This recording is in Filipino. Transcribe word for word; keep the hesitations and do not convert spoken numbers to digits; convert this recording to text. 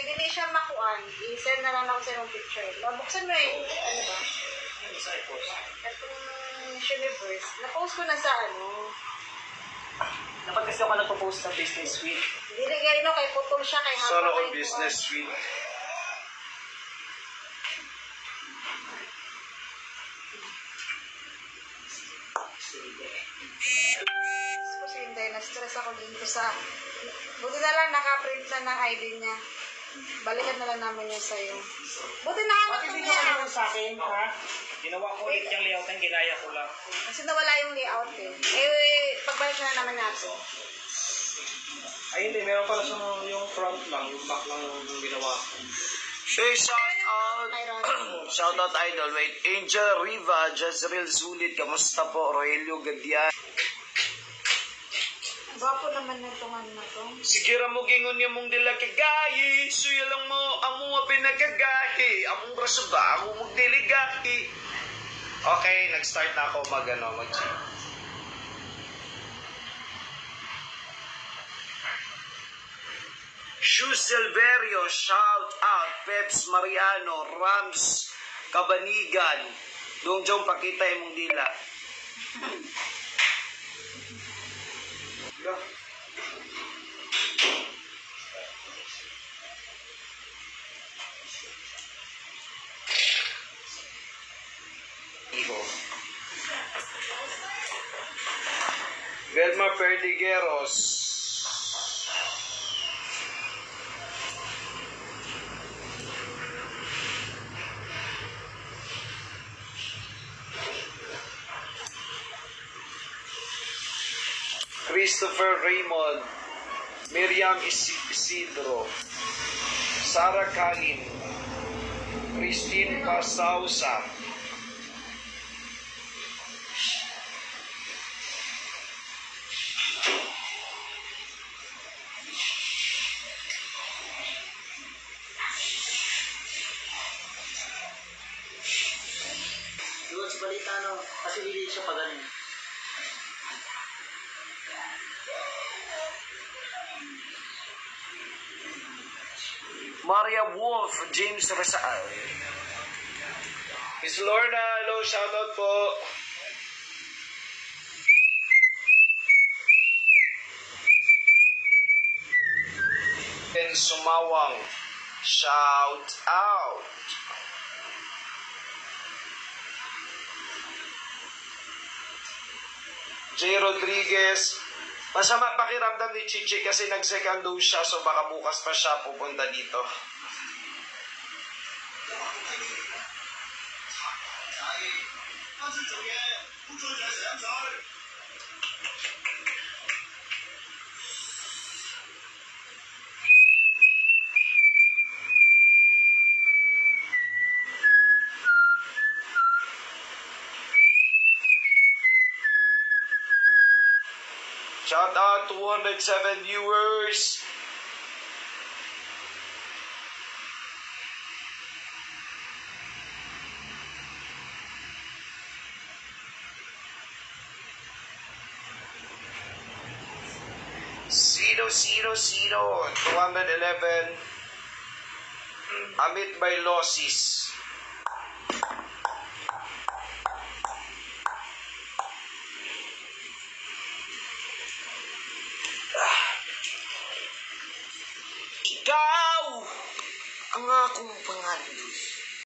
hindi siya makuan, i-send na lang ako sa yung picture. Nabuksan mo yung, ano ba? Itong Universe. Na-post ko na sa ano. Dapat kasi ako nagpo-post sa Business Suite. Hindi rin kayo, no, kay putol siya, kay hapa. Sana all Business Suite. Kasi hindi, na-stress ako dito sa... Buti na lang, naka-print na ng I D niya. Balikan na lang namin yun sa'yo. Buti na ako Bakit hindi ka naman sa akin, ha? Ginawa ko ulit yung layout ng ginaya ko lang. Kasi nawala yung layout eh. Eh, pagbalik na naman natin. Ay hindi, meron pala sa yung front lang, yung back lang yung ginawa ko. Hey, shout out! Shout out, idol. Wait, Angel Riva, Jezreel Zulit, kamusta po? Rogelio Gadian. Gwapo naman na itong ano na to. Sige ra mo gingon niya mong dila kagahi, suya lang mo, amo nga pinagagahi, among braso ba, amo mong diligahi. Okay, nag-start na ako mag, ano, mag-gym. Shu Silverio, shout out, Peps Mariano, Rams Kabanigan, doong jong pakita imong dila. Velma Perdigueros. Christopher Raymond. Miriam Isidro. Sarah Kalin. Christine Pasausa. Doon sa balita, no? Kasi hindi siya pagaling. Maria Wolf, James Rizal. Miss Lorna, hello, shoutout po. Ben Sumawang, shout out. J. Rodriguez, masama pakiramdam ni Chichi kasi nag-second dose siya, so baka bukas pa siya pupunta dito. Shout out two hundred seven viewers. Zero, zero, zero. two hundred eleven. Amit by losses. Ikaw ang akong pangalan.